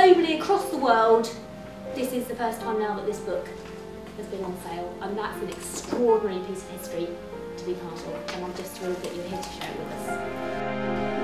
globally across the world, this is the first time now that this book has been on sale, and that's an extraordinary piece of history to be part of, and I'm just thrilled that you're here to share it with us.